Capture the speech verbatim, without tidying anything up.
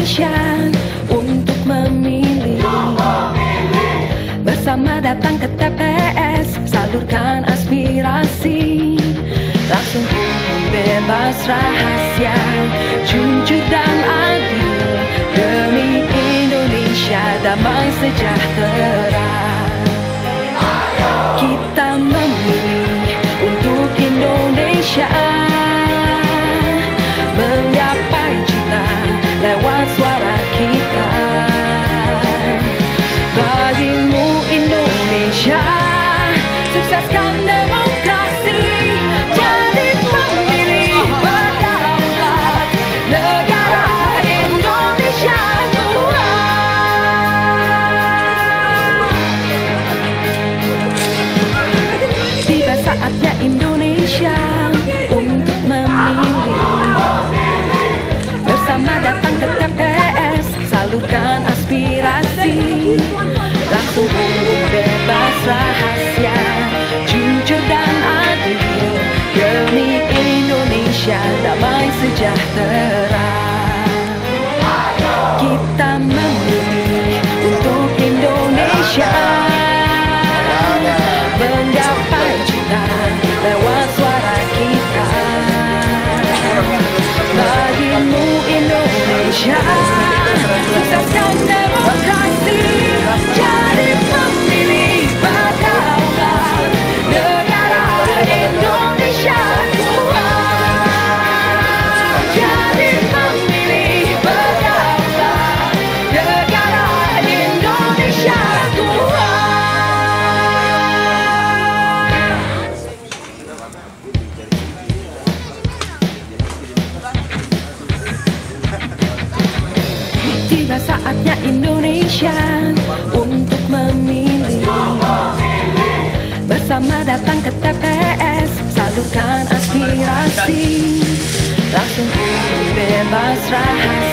Indonesia untuk memilih. Bersama datang ke T P S, salurkan aspirasi. Langsung bebas rahasia, jujur dan adil, demi Indonesia damai sejahtera. Kita memilih untuk Indonesia, menggapai cita lewat suara kita. Bagimu Indonesia, sukseskan demokrasi, jadi pemilih berdaulat, negara Indonesia kuat. Tiba saatnya Indonesia untuk memilih. Bersama datang ke T P S, salurkan aspirasi. Langsung bebas rahasia, jujur dan adil, demi Indonesia damai sejahtera. Kita memilih untuk Indonesia, menggapai cita lewat suara kita. Bagimu Indonesia, sukseskan demokrasi, jadi pemilih berdaulat, negara Indonesia kuat. Jadi pemilih berdaulat, negara Indonesia kuat. Tiba saatnya Indonesia untuk memilih. Bersama datang ke T P S, salurkan aspirasi. Langsung bebas rahasia.